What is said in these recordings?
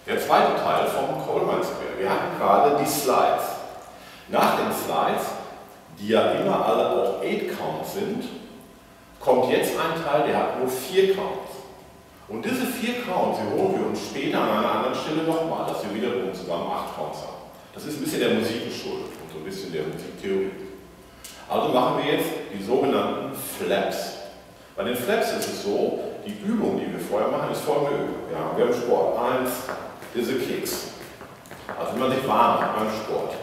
Der zweite Teil vom Coleman Square. Wir hatten gerade die Slides. Nach den Slides, die ja immer alle auch 8 Counts sind, kommt jetzt ein Teil, der hat nur 4 Counts. Und diese 4 Counts, die holen wir uns später an einer anderen Stelle nochmal, dass wir wiederum zusammen 8 Counts haben. Das ist ein bisschen der Musik geschuldet und so ein bisschen der Musiktheorie. Also machen wir jetzt die sogenannten Flaps. Bei den Flaps ist es so, die Übung, die wir vorher machen, ist folgende Übung. Ja, wir haben Sport. 1, diese Kicks. Also wenn man sich warm macht beim Sport.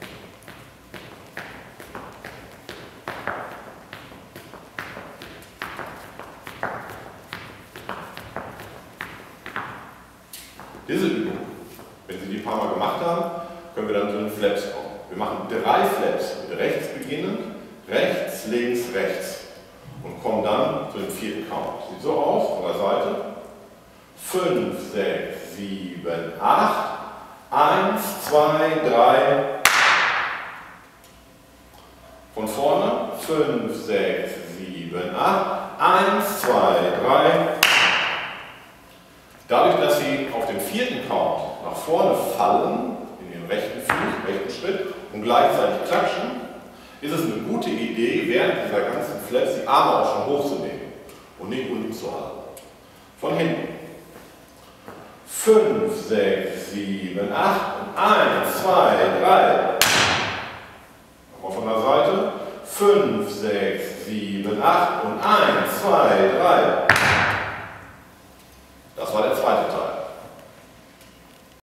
Diese Übung, wenn Sie die ein paar Mal gemacht haben, können wir dann zu den Flaps kommen. Wir machen 3 Flaps mit rechts beginnend, rechts, links, rechts und kommen dann zu dem 4. Count. Sieht so aus von der Seite. 5, 6, 7, 8, 1, 2, 3. Von vorne 5, 6, 7, 8, 1, 2, 3. Dadurch, dass Sie auf dem 4. Count nach vorne fallen, in den rechten Fuß, rechten Schritt und gleichzeitig klatschen, ist es eine gute Idee, während dieser ganzen Flaps die Arme auch schon hochzunehmen und nicht unten zu halten. Von hinten. 5, 6, 7, 8 und 1, 2, 3. Nochmal von der Seite. 5, 6, 7, 8 und 1, 2, 3.